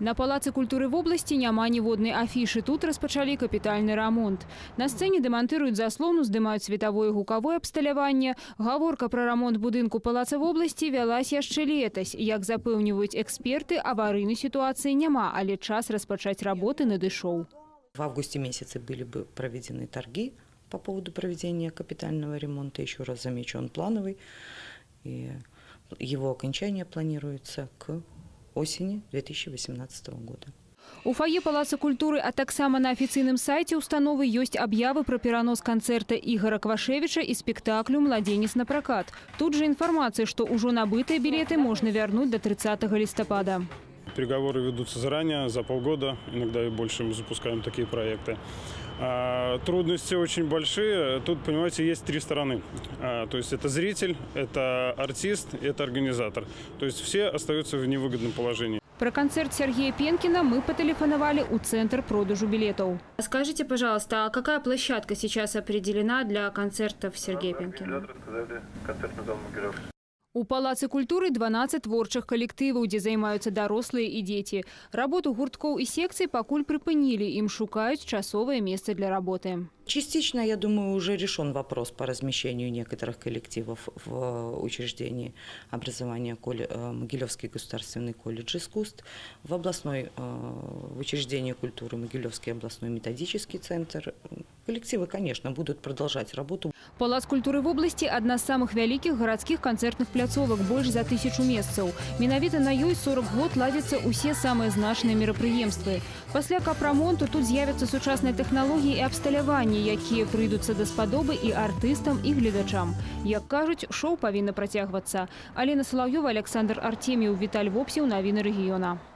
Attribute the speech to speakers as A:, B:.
A: На палацы культуры в области няма ніводнай афішы. Тут распачалі капітальны рамонт. На сцэне дэмантыруюць заслону, здымаюць светавое і гукавое абсталяванне. Гаворка пра рамонт будынку палаца в области вялась яшчэ летась. Як запэўніваюць эксперты, аварыйнай ситуации няма, але час распачаць работы надышоў.
B: В августе месяце были бы проведены торги по поводу проведения капитального ремонта. Еще раз замечу, он плановый. И его окончание планируется к осени 2018 года.
A: У фае палаца культуры, а таксама на афіцыйным сайце установы ёсць аб'явы пра перанос канцэрта Ігора Квашевіча і спектаклю «Младенец на прокат». Тут же информация, что уже набытые билеты можно вернуть до 30 листопада.
C: Переговоры ведутся заранее, за полгода, иногда и больше мы запускаем такие проекты. Трудности очень большие. Тут, понимаете, есть три стороны. То есть это зритель, это артист, это организатор. То есть все остаются в невыгодном положении.
A: Про концерт Сергея Пенкина мы потелефоновали у Центр продажу билетов. Скажите, пожалуйста, а какая площадка сейчас определена для концертов Сергея Пенкина?
D: Концертный зал Могилев.
A: У палацы культуры 12 творчых коллективов, где занимаются дорослые и дети. Работу гуртков и секций покуль припынили, им шукают часовое место для работы.
B: Частично, я думаю, уже решен вопрос по размещению некоторых коллективов в учреждении образования Могилевский государственный колледж искусств, в учреждении культуры Могилевский областной методический центр. Коллективы, конечно, будут продолжать работу.
A: Палац культуры в области – одна з самых великих городских концертных пляцовок, больше за 1000 месцаў. Менавіта на ёй 40 год ладятся все самые значные мерапрыемствы. Пасля капрамонту тут з'явятся сучасныя тэхналогіі і абсталяванне, якія прыйдуцца даспадобы і артыстам, і гледачам. Як кажуць, шоу павінна працягвацца. Алена Соловьёва, Александр Артемьев, Віталь Вопсеў, навіны рэгіёна.